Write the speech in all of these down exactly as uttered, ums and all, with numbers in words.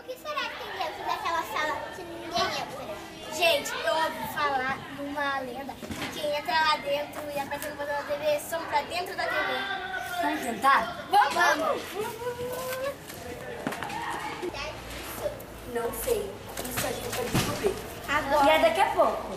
que será que tem dentro daquela sala que ninguém entra? Gente, eu ouvi falar de uma lenda que quem entra lá dentro e aparece no botão da T V são pra dentro da T V. Vamos tentar? Vamos! Vamos! Não sei. Isso a gente pode descobrir. Agora. E é daqui a pouco.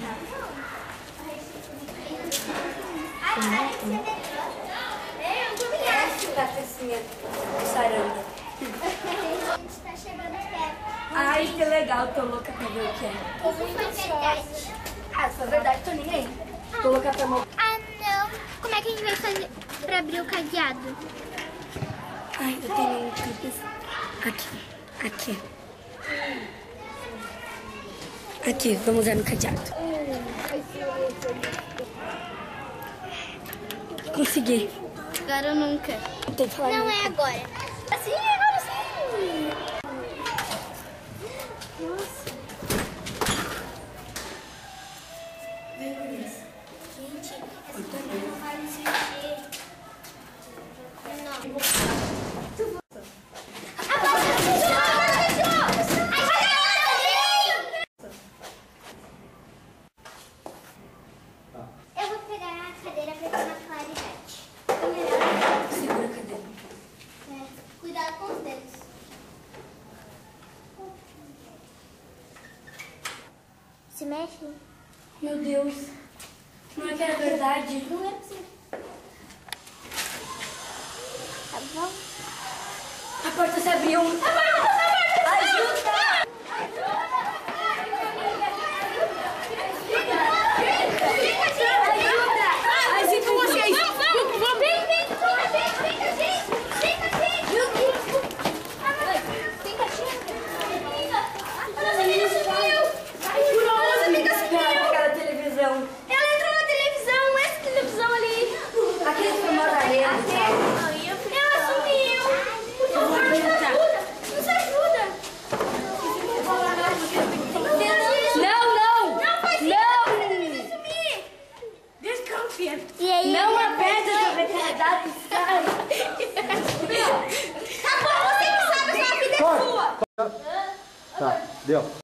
Da pecinha de saranda. A gente tá chegando perto. Ai, que legal. Tô louca pra ver o que é. Tô muito ansiosa. Ah, se for verdade, tô nem aí. Tô louca pra mão. Ah, não. Como é que a gente vai fazer pra abrir o cadeado? Ai, eu tenho um cabeça. Aqui. Aqui. Aqui, vamos usar no cadeado. Consegui. Agora ou nunca. Tem que falar Não nunca. é agora. Assim, agora sim. Gente, essa coisa não vai me sentir. Eu vou pegar a cadeira pra ter uma claridade. Segura a cadeira. É, cuidado com os dedos. Se mexe? Meu Deus. Não é que era verdade. Não é possível. Tá bom? A porta se abriu. A porta se abriu. Ajuda! E aí? Não aperta essa veterinária e sai. Tá bom, você que sabe, sua vida é sua. Tá, deu.